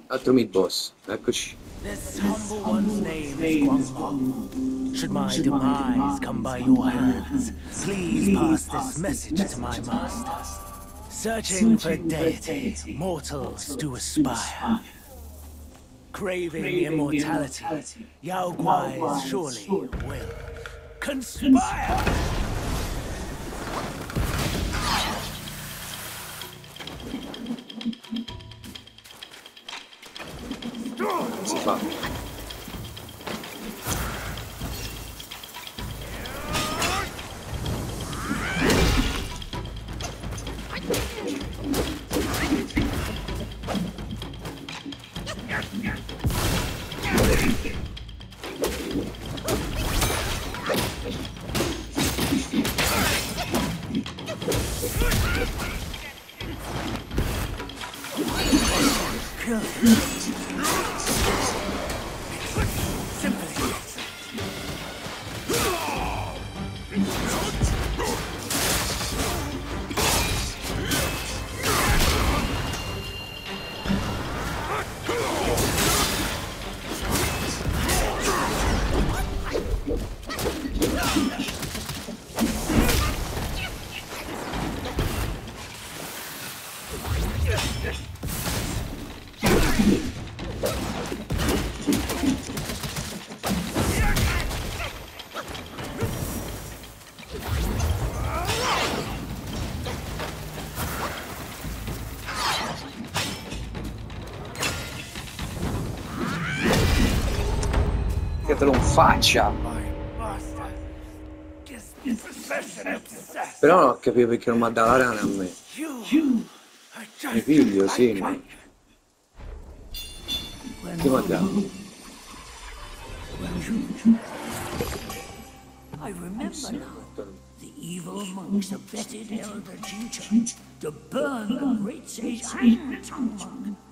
Altro mid boss, eccoci. This humble one's name is Guangmou. Should my demise come by your hands, please pass this message to my master. Searching for deity, mortals do aspire. Craving immortality, Yao Guais surely will conspire! Si fa. Che te lo faccia. Però non capivo perché non mi ha dato la rana a me. Mi piglio, sì. Che mi ha dato? I remember now. The evil monks abetted Elder Teacher to burn the great sage and tongue monk.